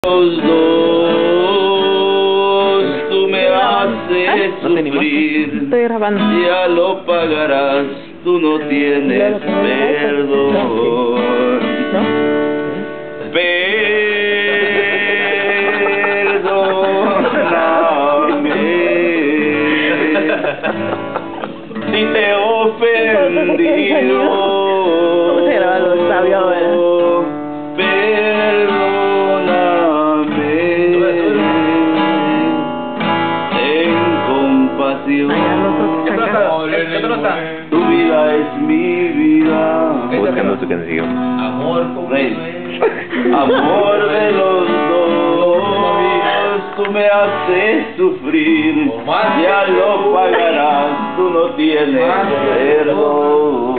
Los dos, tú me haces sufrir. Estoy grabando. Ya lo pagarás, tú no tienes perdón. Perdóname si te he ofendido. ¿Cómo se graba los sabios ahora? Tu vida es mi vida. Buscando tu canción. Amor como Amor de los dos, tú me haces sufrir. Ya lo pagarás, tú no tienes perdón.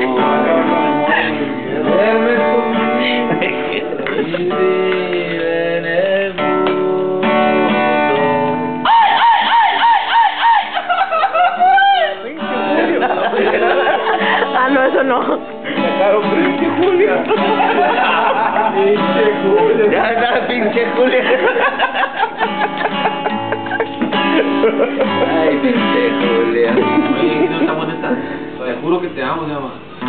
Ah, no, eso no. Sacaron pinche Julia. Pinche Julia. Ya está, pinche Julia. Ay, pinche Julia. Oye, no estamos de esta. Te juro que te amo, mi mamá. A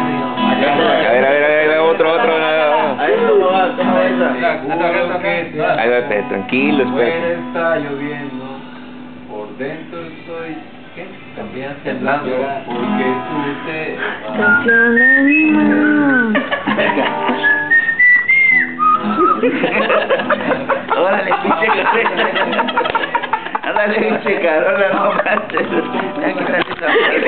ver, otro. A ver, ¿cómo va? ¿Cómo va esa? Ahí va, tranquilo, espera. Está lloviendo. Por dentro estoy, ¿qué? También temblando. Porque tú te vas. Canción de mi mamá. Órale, pinche Carola. Ándale, pinche Carola, no manches. Ya quítate esa madre.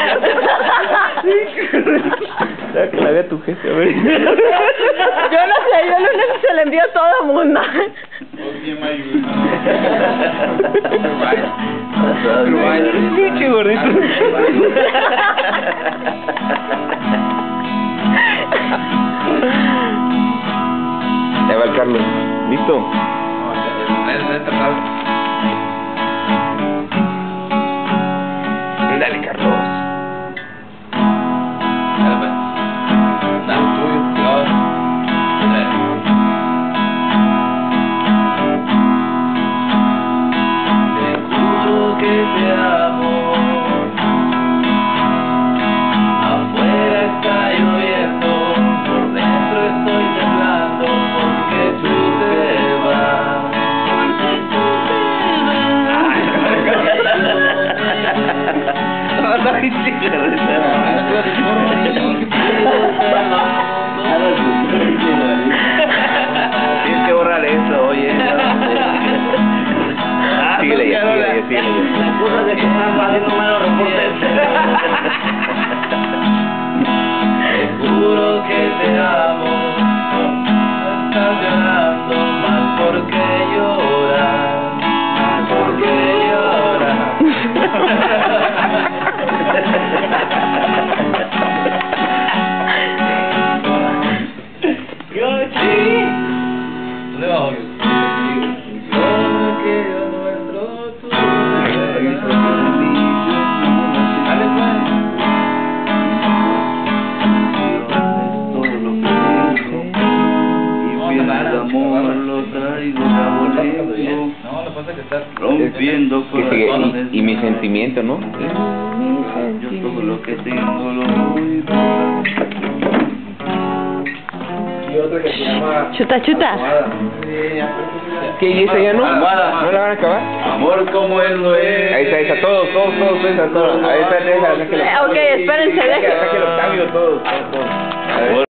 Ya clavé a tu jefe, a ver. Yo no sé, yo el lunes se le envió a todo el mundo. Pinche gordito. Ya va el Carlos. ¿Listo? Dale, Carlos. Te amo. Afuera está lloviendo, por dentro estoy temblando, porque tú te vas. Porque tú te Tienes que borrar eso, oye. Síguele ya. Cosas de que están haciendo malos reportes. Te juro que te amo. Estás llorando más porque lloras. Más porque lloras. ¿Dónde va, Julio? No, lo pasa que está rompiendo corazones. Y mi sentimiento, ¿no? Yo todo lo que tengo lo doy. Y otra que se llama Chuta, chuta. ¿Qué? ¿Y esa ya no? Almohada. ¿No la van a acabar? Amor como él lo es. Ahí está, todos. Ahí está, déjalo. Ok, espérense, Sáquelo, cambio, todos. A ver.